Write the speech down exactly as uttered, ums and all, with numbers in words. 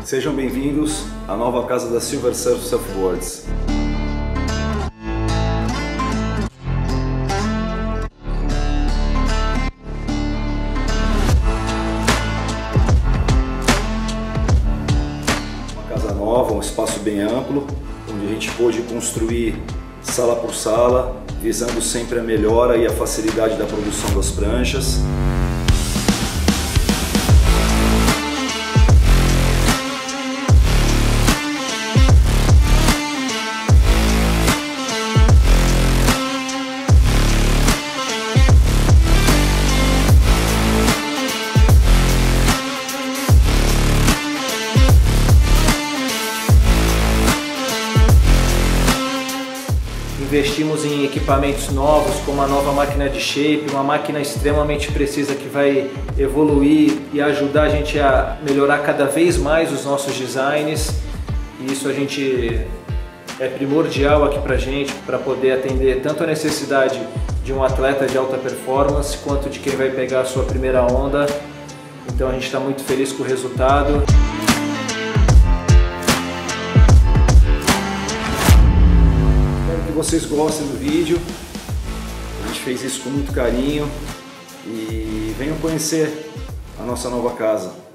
Sejam bem-vindos à nova casa da Silver Surf Surfboards. Uma casa nova, um espaço bem amplo, onde a gente pôde construir sala por sala, visando sempre a melhora e a facilidade da produção das pranchas. Investimos em equipamentos novos, como a nova máquina de shape, uma máquina extremamente precisa que vai evoluir e ajudar a gente a melhorar cada vez mais os nossos designs. E isso a gente é primordial aqui pra gente, para poder atender tanto a necessidade de um atleta de alta performance, quanto de quem vai pegar a sua primeira onda. Então a gente está muito feliz com o resultado. Que vocês gostem do vídeo. A gente fez isso com muito carinho e venham conhecer a nossa nova casa.